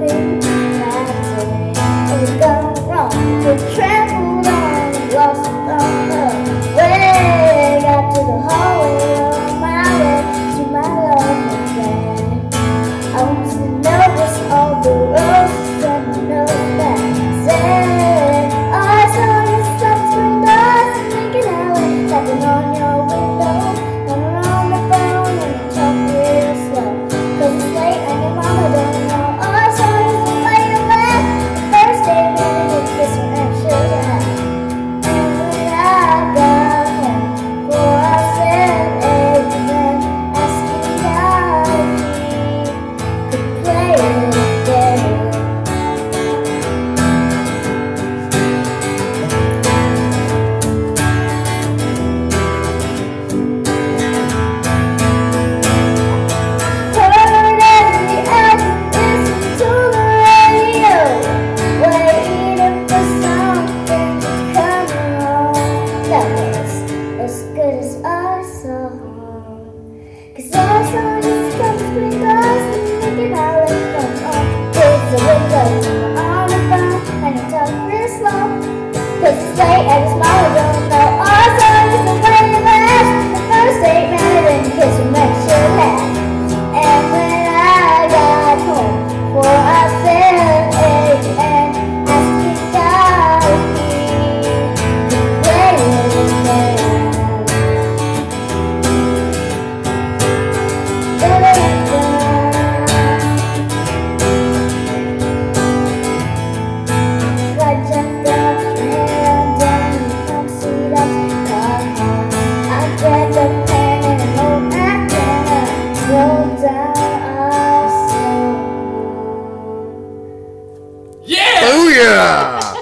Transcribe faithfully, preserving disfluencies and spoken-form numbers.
Trampled on, lost on the way. Got to the hallway on my way to my lovely bed. I want to notice all the roses and the note that said, I saw your sunscreen doors and thinking I was tapping on your window. When we're on the phone and you talk real slow, 'cause it's late and your mama don't know. All I saw was the way you laughed the first day we did kiss her and should have. And when I got home, before I said amen, asking God if he could play it again. Heard every album, listened to the radio, waiting for something to come along that was as good as our song. 'Cause our song is sunscreen doors and thinking I left them on. There's a window on the phone and you talk real slow, 'cause it's late and his mama don't know. Our song is the way you laugh the first date night and kiss her make sure that. And when I got home, before I said amen, asking God if he could play it again. Da-da-da-da. I jumped out and down in the front seat of the car. I grabbed a pen and an old napkin and wrote down our song. Yeah! Booyah!